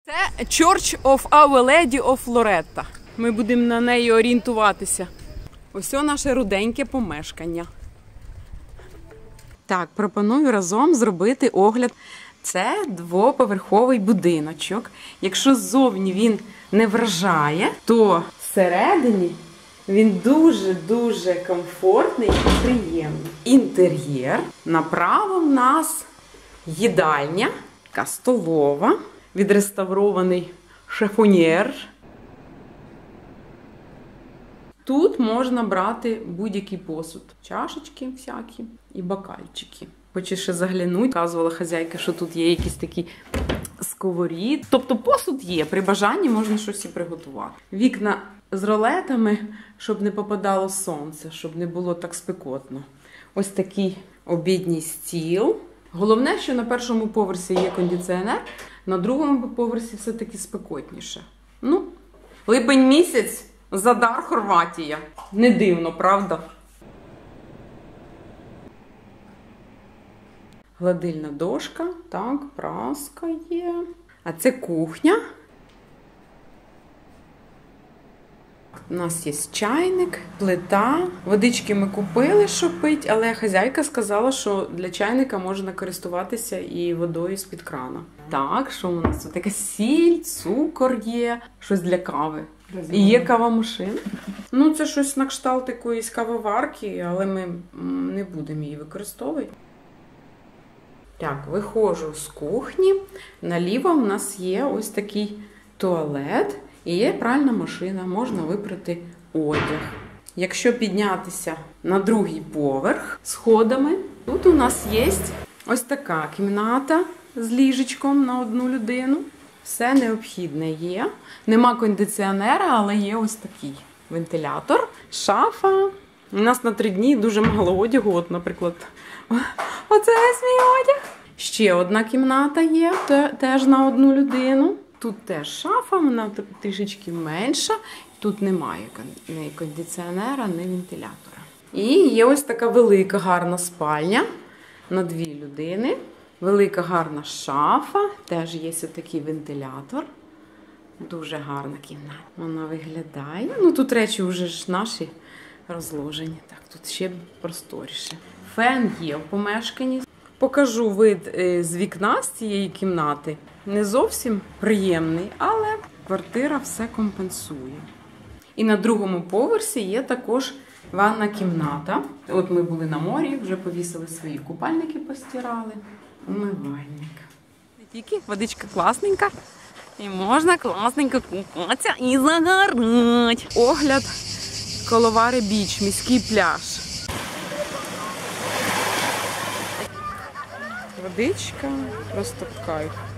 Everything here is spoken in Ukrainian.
Це Church of Our Lady of Loretto. Ми будемо на неї орієнтуватися. Ось наше руденьке помешкання. Так, пропоную разом зробити огляд. Це двоповерховий будиночок. Якщо ззовні він не вражає, то всередині він дуже-дуже комфортний і приємний. Інтер'єр. Направо в нас їдальня, така столова, відреставрований шифоньєр. Тут можна брати будь-який посуд. Чашечки всякі і бокальчики. Хочу ще заглянути. Казувала хазяйка, що тут є якісь такі сковорід. Тобто посуд є, при бажанні можна щось і приготувати. Вікна з ролетами, щоб не попадало сонце, щоб не було так спекотно. Ось такий обідній стіл. Головне, що на першому поверсі є кондиціонер, на другому поверсі все-таки спекотніше. Ну, липень місяць, Задар, Хорватія. Не дивно, правда? Гладильна дошка, так, праска є. А це кухня. У нас є чайник, плита. Водички ми купили, щоб пити, але хазяйка сказала, що для чайника можна користуватися і водою з-під крана. Так, що у нас тут така сіль, цукор є, щось для кави. І є кавомашина. Ну, це щось на кшталт якоїсь кавоварки, але ми не будемо її використовувати. Так, виходжу з кухні. Наліво у нас є ось такий туалет. І є пральна машина, можна випрати одяг. Якщо піднятися на другий поверх сходами, тут у нас є ось така кімната з ліжечком на одну людину. Все необхідне є. Нема кондиціонера, але є ось такий вентилятор. Шафа. У нас на 3 дні дуже мало одягу. От, наприклад, оце весь мій одяг. Ще одна кімната є, теж на одну людину. Тут теж шафа, вона трішечки менша. Тут немає ні кондиціонера, ні вентилятора. І є ось така велика гарна спальня на 2 людини. Велика гарна шафа, теж є ось такий вентилятор. Дуже гарна кімната. Вона виглядає. Ну тут речі вже ж наші розложені. Так, тут ще просторіше. Фен є в помешканні. Покажу вид з вікна з цієї кімнати. Не зовсім приємний, але квартира все компенсує. І на другому поверсі є також ванна кімната. От ми були на морі, вже повісили свої купальники, постирали. Умивальник. Не тільки водичка класненька. І можна класненько купатися і загорати. Огляд Коловари Біч, міський пляж. Водичка просто в кайф.